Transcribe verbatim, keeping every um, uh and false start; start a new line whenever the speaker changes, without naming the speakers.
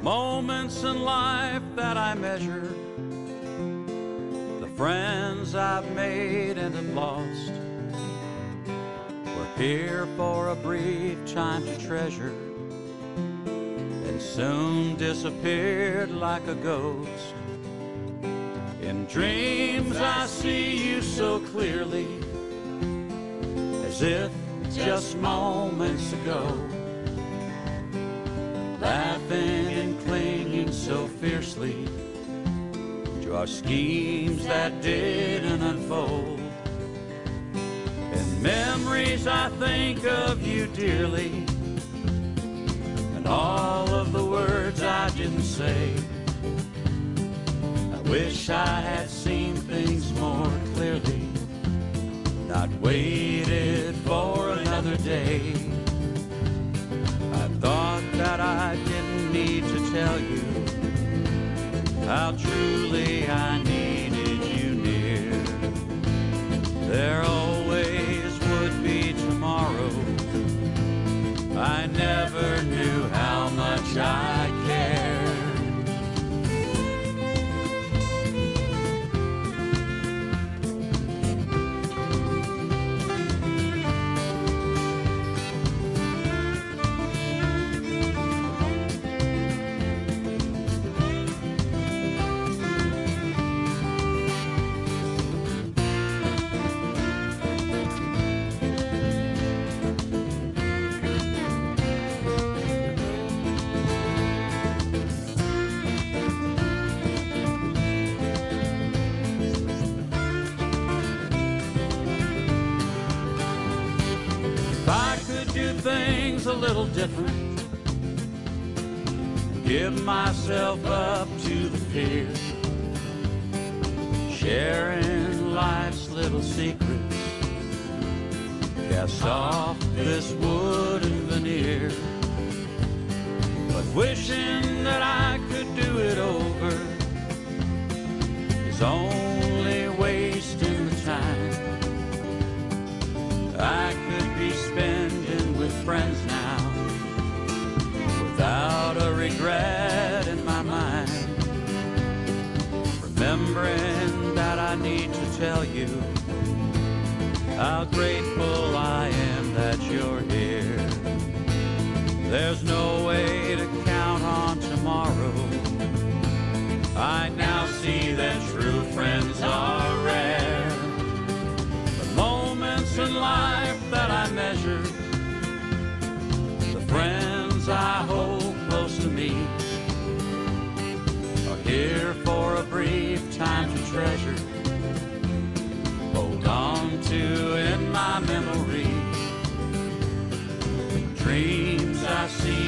moments in life that I measure, the friends I've made and have lost, were here for a brief time to treasure, and soon disappeared like a ghost. In dreams I see you so clearly, as if just moments ago, laughing and clinging so fiercely to our schemes that didn't unfold. In memories I think of you dearly, and all of the words I didn't say. I wish I had seen things more clearly, not waited for another day. I thought that I didn't need to tell you how truly I needed you near. There always would be tomorrow. I never knew how much I cared. Things a little different, give myself up to the fear, sharing life's little secrets, cast off this wooden veneer. But wishing that I could do it over is only wasting the time I could be spending with friends now, without a regret in my mind. Remembering that I need to tell you how grateful I am that you're here. There's no way to count on tomorrow. I now see that true friends are rare. Moments in life that I measure, the friends I hold close to me, are here for a brief time to treasure, hold on to in my memory. Dreams I see